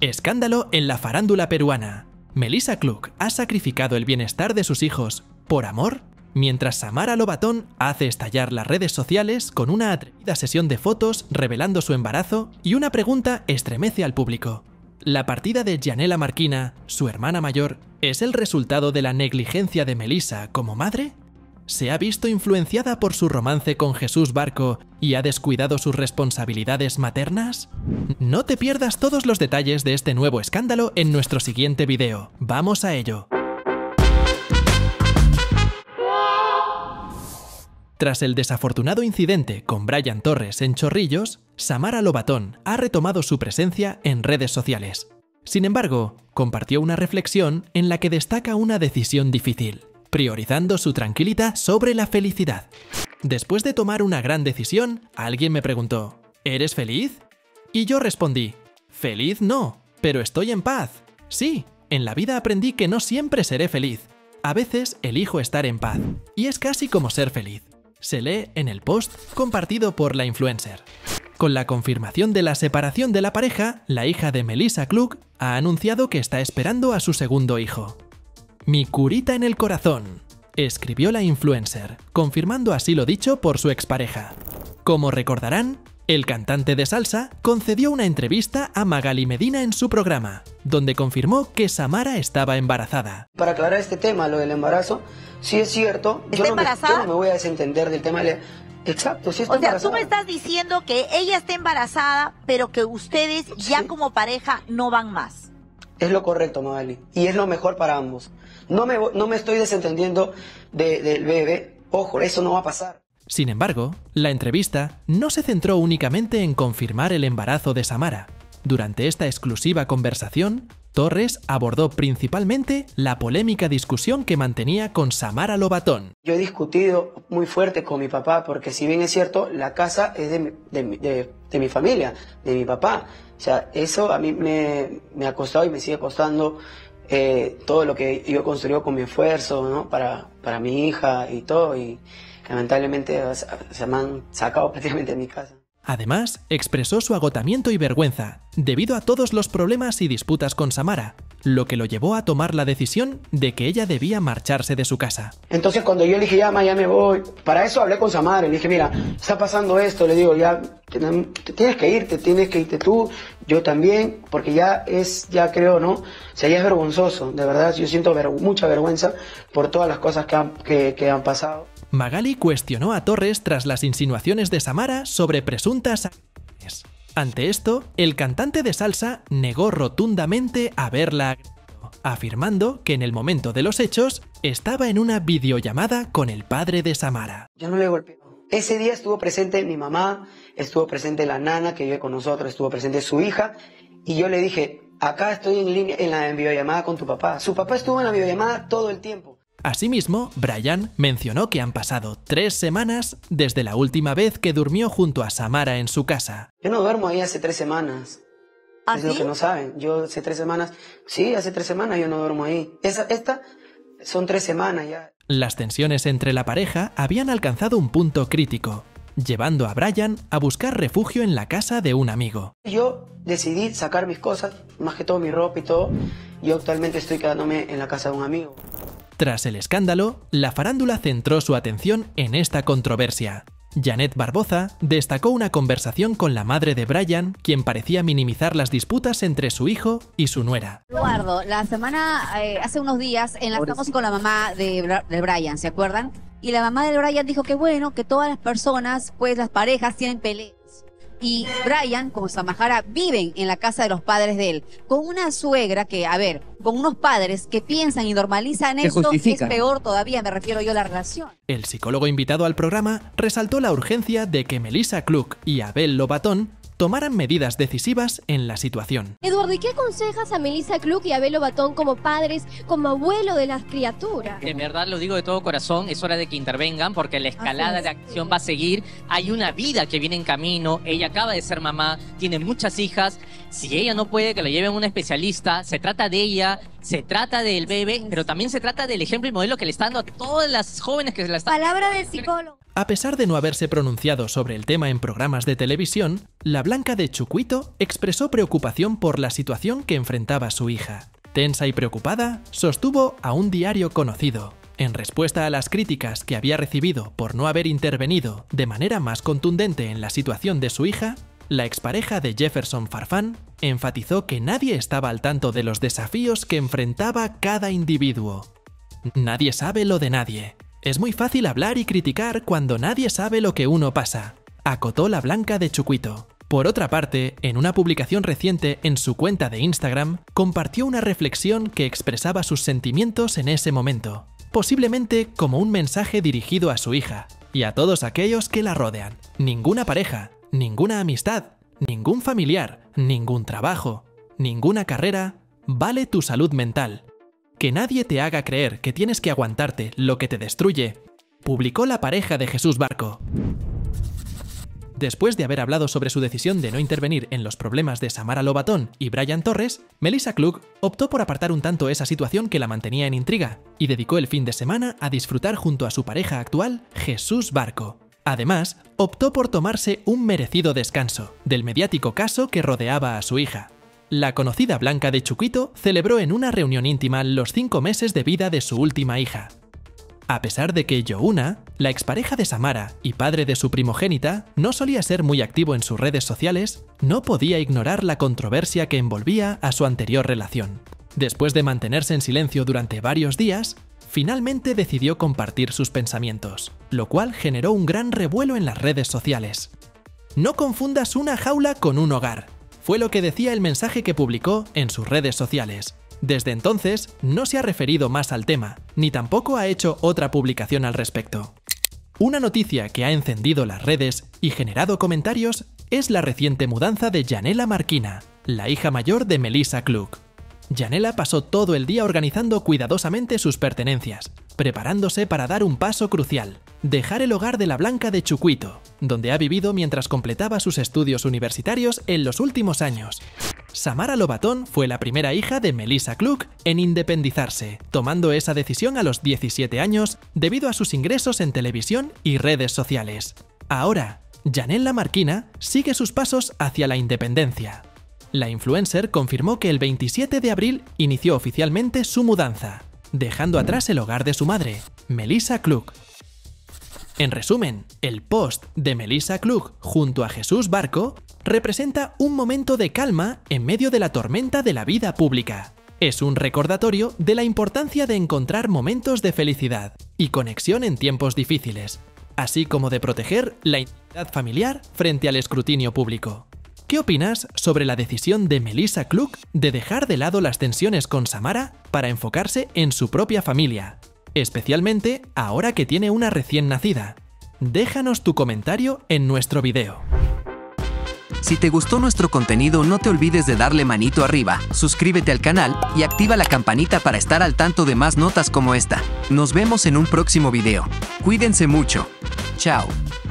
Escándalo en la farándula peruana. Melissa Klug ha sacrificado el bienestar de sus hijos por amor, mientras Samara Lobatón hace estallar las redes sociales con una atrevida sesión de fotos revelando su embarazo y una pregunta estremece al público. ¿La partida de Yanela Marquina, su hermana mayor, es el resultado de la negligencia de Melissa como madre? ¿Se ha visto influenciada por su romance con Jesús Barco y ha descuidado sus responsabilidades maternas? No te pierdas todos los detalles de este nuevo escándalo en nuestro siguiente video. ¡Vamos a ello! Tras el desafortunado incidente con Brian Torres en Chorrillos, Samara Lobatón ha retomado su presencia en redes sociales. Sin embargo, compartió una reflexión en la que destaca una decisión difícil, priorizando su tranquilidad sobre la felicidad. Después de tomar una gran decisión, alguien me preguntó, ¿eres feliz? Y yo respondí, feliz no, pero estoy en paz. Sí, en la vida aprendí que no siempre seré feliz. A veces elijo estar en paz, y es casi como ser feliz. Se lee en el post compartido por la influencer. Con la confirmación de la separación de la pareja, la hija de Melissa Klug ha anunciado que está esperando a su segundo hijo. Mi curita en el corazón, escribió la influencer, confirmando así lo dicho por su expareja. Como recordarán, el cantante de salsa concedió una entrevista a Magali Medina en su programa, donde confirmó que Samara estaba embarazada. Para aclarar este tema, lo del embarazo, sí es cierto. ¿Está embarazada? Yo no me voy a desentender del tema. Exacto, sí está embarazada. O sea, tú me estás diciendo que ella está embarazada, pero que ustedes ya como pareja no van más. Es lo correcto, Magali, y es lo mejor para ambos. No me estoy desentendiendo del bebé. Ojo, eso no va a pasar. Sin embargo, la entrevista no se centró únicamente en confirmar el embarazo de Samara. Durante esta exclusiva conversación, Torres abordó principalmente la polémica discusión que mantenía con Samara Lobatón. Yo he discutido muy fuerte con mi papá, porque si bien es cierto, la casa es de mi familia, de mi papá. O sea, eso a mí me ha costado y me sigue costando todo lo que yo he construido con mi esfuerzo, ¿no? para mi hija y todo, y lamentablemente se me han sacado prácticamente de mi casa. Además, expresó su agotamiento y vergüenza debido a todos los problemas y disputas con Samara, lo que lo llevó a tomar la decisión de que ella debía marcharse de su casa. Entonces cuando yo le dije, ya me voy, para eso hablé con Samara, le dije, mira, está pasando esto, le digo, ya tienes que irte tú, yo también, porque ya creo, ¿no? O sea, ya es vergonzoso, de verdad, yo siento mucha vergüenza por todas las cosas que han pasado. Magali cuestionó a Torres tras las insinuaciones de Samara sobre presuntas agresiones. Ante esto, el cantante de salsa negó rotundamente haberla agredido, afirmando que en el momento de los hechos estaba en una videollamada con el padre de Samara. Yo no le golpeé. Ese día estuvo presente mi mamá, estuvo presente la nana que vive con nosotros, estuvo presente su hija, y yo le dije, acá estoy en línea en la videollamada con tu papá. Su papá estuvo en la videollamada todo el tiempo. Asimismo, Brian mencionó que han pasado 3 semanas desde la última vez que durmió junto a Samara en su casa. Yo no duermo ahí hace 3 semanas. ¿Ah, es sí? lo que no saben. Yo hace 3 semanas, sí, hace 3 semanas yo no duermo ahí. Esta son 3 semanas ya. Las tensiones entre la pareja habían alcanzado un punto crítico, llevando a Brian a buscar refugio en la casa de un amigo. Yo decidí sacar mis cosas, más que todo mi ropa y todo. Yo actualmente estoy quedándome en la casa de un amigo. Tras el escándalo, la farándula centró su atención en esta controversia. Janet Barboza destacó una conversación con la madre de Brian, quien parecía minimizar las disputas entre su hijo y su nuera. Eduardo, hace unos días enlazamos con la mamá de Brian, ¿se acuerdan? Y la mamá de Brian dijo que bueno, que todas las personas, pues las parejas tienen peleas. Y Brian, como Samara, viven en la casa de los padres de él, con una suegra que, con unos padres que piensan y normalizan esto, es peor todavía, me refiero yo a la relación. El psicólogo invitado al programa resaltó la urgencia de que Melissa Klug y Abel Lobatón tomaran medidas decisivas en la situación. Eduardo, ¿y qué aconsejas a Melissa Klug y a Abel Lobatón como padres, como abuelo de las criaturas? De verdad lo digo de todo corazón, es hora de que intervengan porque la escalada de acción va a seguir. Hay una vida que viene en camino, ella acaba de ser mamá, tiene muchas hijas. Si ella no puede, que la lleven a un especialista. Se trata de ella, se trata del bebé, pero también se trata del ejemplo y modelo que le está dando a todas las jóvenes que se la están... Palabra del psicólogo. A pesar de no haberse pronunciado sobre el tema en programas de televisión, la Blanca de Chucuito expresó preocupación por la situación que enfrentaba su hija. Tensa y preocupada, sostuvo a un diario conocido. En respuesta a las críticas que había recibido por no haber intervenido de manera más contundente en la situación de su hija, la expareja de Jefferson Farfán enfatizó que nadie estaba al tanto de los desafíos que enfrentaba cada individuo. Nadie sabe lo de nadie. Es muy fácil hablar y criticar cuando nadie sabe lo que uno pasa, acotó la Blanca de Chucuito. Por otra parte, en una publicación reciente en su cuenta de Instagram, compartió una reflexión que expresaba sus sentimientos en ese momento, posiblemente como un mensaje dirigido a su hija y a todos aquellos que la rodean. Ninguna pareja, ninguna amistad, ningún familiar, ningún trabajo, ninguna carrera vale tu salud mental. Que nadie te haga creer que tienes que aguantarte lo que te destruye, publicó la pareja de Jesús Barco. Después de haber hablado sobre su decisión de no intervenir en los problemas de Samara Lobatón y Brian Torres, Melissa Klug optó por apartar un tanto esa situación que la mantenía en intriga y dedicó el fin de semana a disfrutar junto a su pareja actual, Jesús Barco. Además, optó por tomarse un merecido descanso del mediático caso que rodeaba a su hija. La conocida Blanca de Chucuito celebró en una reunión íntima los 5 meses de vida de su última hija. A pesar de que Youna, la expareja de Samara y padre de su primogénita, no solía ser muy activo en sus redes sociales, no podía ignorar la controversia que envolvía a su anterior relación. Después de mantenerse en silencio durante varios días, finalmente decidió compartir sus pensamientos, lo cual generó un gran revuelo en las redes sociales. No confundas una jaula con un hogar, fue lo que decía el mensaje que publicó en sus redes sociales. Desde entonces, no se ha referido más al tema, ni tampoco ha hecho otra publicación al respecto. Una noticia que ha encendido las redes y generado comentarios es la reciente mudanza de Yanela Marquina, la hija mayor de Melissa Klug. Yanela pasó todo el día organizando cuidadosamente sus pertenencias, preparándose para dar un paso crucial, dejar el hogar de la Blanca de Chucuito, donde ha vivido mientras completaba sus estudios universitarios en los últimos años. Samara Lobatón fue la primera hija de Melissa Klug en independizarse, tomando esa decisión a los 17 años debido a sus ingresos en televisión y redes sociales. Ahora, Yanela Marquina sigue sus pasos hacia la independencia. La influencer confirmó que el 27 de abril inició oficialmente su mudanza, dejando atrás el hogar de su madre, Melissa Klug. En resumen, el post de Melissa Klug junto a Jesús Barco representa un momento de calma en medio de la tormenta de la vida pública. Es un recordatorio de la importancia de encontrar momentos de felicidad y conexión en tiempos difíciles, así como de proteger la intimidad familiar frente al escrutinio público. ¿Qué opinas sobre la decisión de Melissa Klug de dejar de lado las tensiones con Samara para enfocarse en su propia familia, especialmente ahora que tiene una recién nacida? Déjanos tu comentario en nuestro video. Si te gustó nuestro contenido, no te olvides de darle manito arriba, suscríbete al canal y activa la campanita para estar al tanto de más notas como esta. Nos vemos en un próximo video. Cuídense mucho. Chao.